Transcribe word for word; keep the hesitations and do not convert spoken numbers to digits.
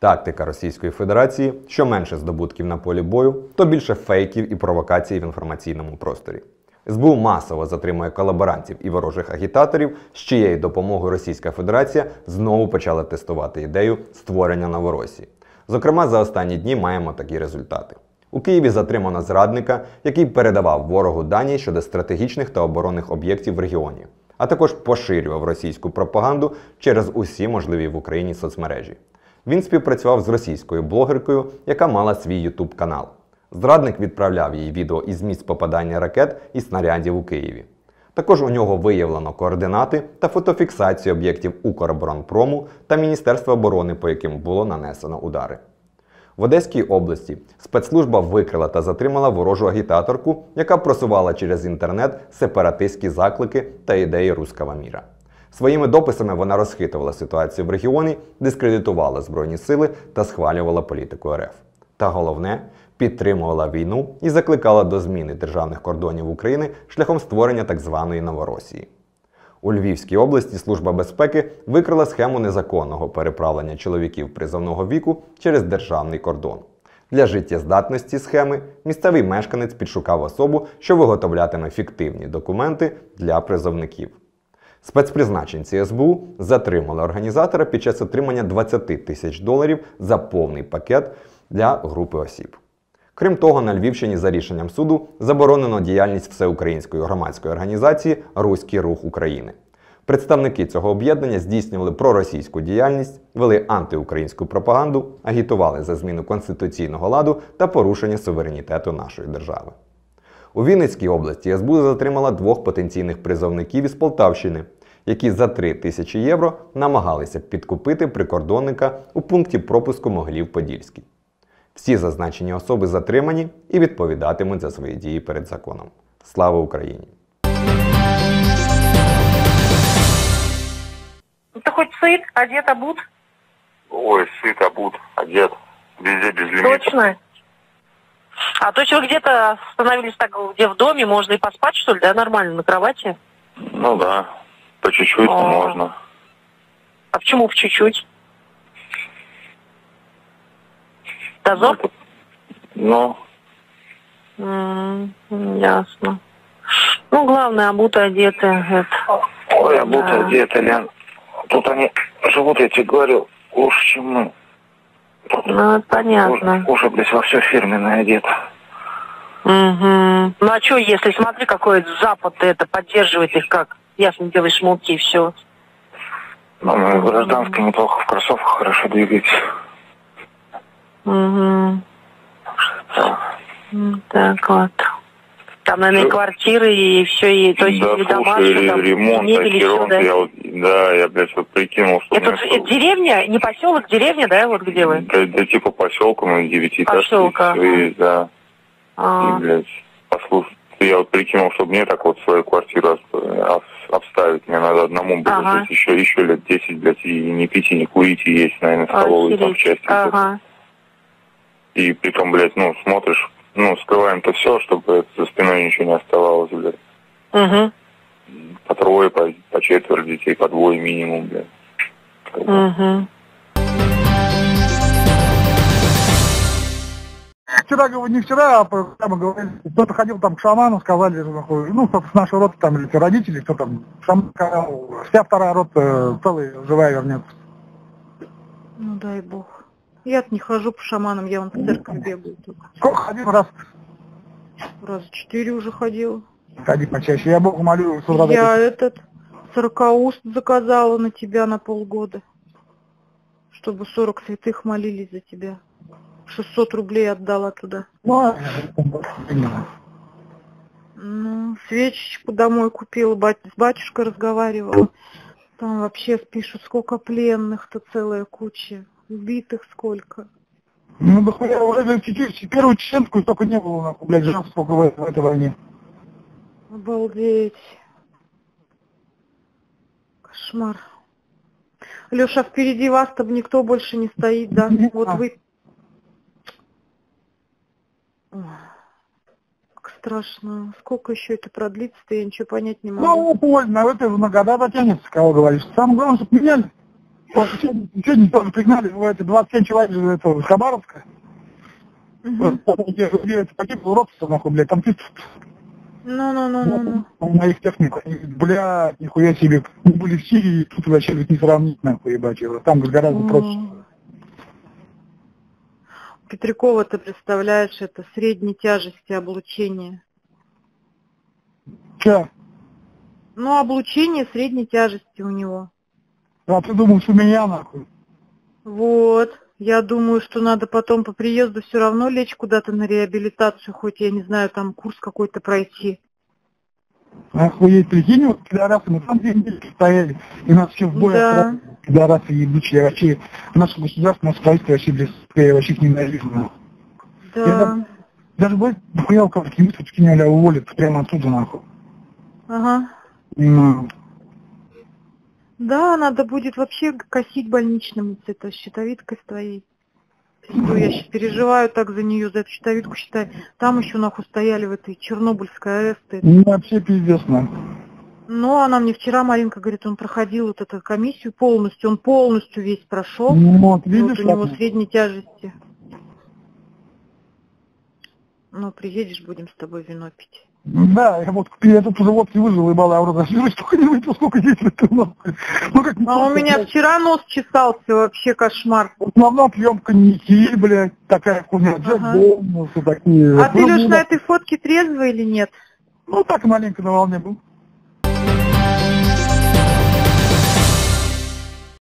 Тактика Російської Федерації – що менше здобутків на полі бою, то більше фейків і провокацій в інформаційному просторі. ес бе у масово затримує колаборантів і ворожих агітаторів, з чиєю допомогою Російська Федерація знову почала тестувати ідею створення Новоросії. Зокрема, за останні дні маємо такі результати. У Києві затримано зрадника, який передавав ворогу дані щодо стратегічних та оборонних об'єктів в регіоні, а також поширював російську пропаганду через усі можливі в Україні соцмережі. Він співпрацював з російською блогеркою, яка мала свій ютуб-канал. Зрадник відправляв їй відео із місць попадання ракет і снарядів у Києві. Також у нього виявлено координати та фотофіксацію об'єктів Укроборонпрому та Міністерства оборони, по яким було нанесено удари. В Одеській області спецслужба викрила та затримала ворожу агітаторку, яка просувала через інтернет сепаратистські заклики та ідеї руського міра. Своїми дописами вона розхитувала ситуацію в регіоні, дискредитувала Збройні сили та схвалювала політику ер еф. Та головне – підтримувала війну і закликала до зміни державних кордонів України шляхом створення так званої Новоросії. У Львівській області Служба безпеки викрила схему незаконного переправлення чоловіків призовного віку через державний кордон. Для життєздатності схеми місцевий мешканець підшукав особу, що виготовлятиме фіктивні документи для призовників. Спецпризначенці ес бе у затримали організатора під час отримання двадцять тисяч доларів за повний пакет для групи осіб. Крім того, на Львівщині за рішенням суду заборонено діяльність всеукраїнської громадської організації «Руський рух України». Представники цього об'єднання здійснювали проросійську діяльність, вели антиукраїнську пропаганду, агітували за зміну конституційного ладу та порушення суверенітету нашої держави. У Вінницькій області ес бе у затримала двох потенційних призовників із Полтавщини, які за три тисячі євро намагалися підкупити прикордонника у пункті пропуску Могилів-Подільський. Всі зазначені особи затримані і відповідатимуть за свої дії перед законом. Слава Україні! Ты хоть сыт, одет, обут? Ой, сыт, обут, одет. Везде без лимита. Точно? А то есть вы где-то остановились так, где в доме, можно и поспать, что ли, да, нормально, на кровати? Ну да, по чуть-чуть О. можно. А почему по чуть-чуть? Дозор? Ну, М, ясно. Ну, главное, обуты, одеты. Это. ой, обут, Да. одет, Лен. Тут они живут, я тебе говорю, лучше, чем мы. Тут Ну, это понятно. Уже, уже, блядь, во все фирменное одето. Угу. Ну, а что, если, смотри, какой Запад это поддерживает их, как ясно делаешь муки и все. Ну, мы в гражданской неплохо в кроссовках хорошо двигается. Угу. Так вот. Там, наверное, и квартиры, и все, и, то есть, Да, и дома, слушай, что там, ремонт, и мебель, и всё, ремонт, да? я вот, да, я, блядь, вот прикинул, что... Это, мне это деревня, не поселок, деревня, да, вот где вы? Да, да типа поселка, ну, девятиэтажки, Поселка, всё есть, да. А, И, блядь, послушай, я вот прикинул, чтобы мне так вот свою квартиру обставить, мне надо одному, блядь, Ага. жить еще, еще лет десять, блядь, и не пить, и не курить, и есть, наверное, столовые там охереть. части. блядь. Ага. И притом, блядь, ну, смотришь, ну, скрываем-то все, чтобы за спиной ничего не оставалось, блядь. Угу. По трое, по, по четверо детей, по двое минимум, блядь. Как бы. Угу. Вчера, говорю, не вчера, а прямо говорили, кто-то ходил там к шаману, сказали, ну, кто-то с нашей роты, там, или те родители, кто там, шаман сказал, вся вторая рота целая, живая вернется. Ну дай бог. Я не хожу по шаманам, я вон в церковь бегаю только. Сколько ходил раз? Раза четыре уже ходила. Ходи почаще, я Богу молю с утра до Я вечера. этот сорокауст заказала на тебя на полгода, чтобы сорок святых молились за тебя. шестьсот рублей отдала туда. Ну, а, Ну, свечечку домой купила, бать, с батюшкой разговаривала. Там вообще пишут, сколько пленных-то, целая куча. Убитых сколько. ну, да хуя, уже чуть-чуть, первую чеченскую столько не было, нахуй, блядь, жертв сколько в, в этой войне. Обалдеть. Кошмар. Леша, впереди вас там никто больше не стоит, да? Вот вы... Ой, как страшно. Сколько еще это продлится-то, я ничего понять не могу. Ну, больно, это на года дотянется, кого говоришь. Самое главное, чтобы меняли. Вот сегодня, сегодня тоже пригнали, ну, это двадцать семь человек из этого, из Хабаровска. Мгм. Вот, где, где это погиб, уродство, нахуй, блядь, там ты Ну-ну-ну-ну-ну. на их технику, они, блядь, нихуя себе, мы были в Сирии, тут вообще говорит, не сравнить, нахуй, ебать, его. Там говорит, гораздо проще. О. Петрякова, ты представляешь, это средней тяжести облучение. Че? Ну, облучение средней тяжести у него. А ты думаешь, у меня, нахуй? Вот. Я думаю, что надо потом по приезду все равно лечь куда-то на реабилитацию, хоть, я не знаю, там курс какой-то пройти. Охуеть, прикинь, вот пидорасы, мы там две недели стояли, и нас все в бой Да. отправили. Пидорасы ебучие, вообще, наше государство, наше правительство вообще, блядь, я вообще их ненавижу, нахуй. Я Да. даже, даже блядь, хуял кого-то, не мысли, меня уволят прямо оттуда, нахуй. Ага. Ну, Да, надо будет вообще косить больничным с этой щитовидкой с твоей. Что я сейчас переживаю так за нее, за эту щитовидку, считай. Там еще нахуй стояли в этой Чернобыльской АЭС. ну, вообще пиздец, нахуй. Но она мне вчера, Маринка говорит, он проходил вот эту комиссию полностью, он полностью весь прошел. Ну, вот, И видишь, вот у него как? средней тяжести. Ну, приедешь, будем с тобой вино пить. Да, я вот я тут уже водки выжил, ебала, а вроде столько не выпил, сколько здесь выпил, нахуй. Ну, как А у меня вчера нос чесался, вообще кошмар. в основном пьем коньяки, блядь, такая хуйня, Джек Ага. Дональдс, такие. А ты, Ну, Леш, ну, на этой фотке трезвый или нет? Ну, так маленько на волне был.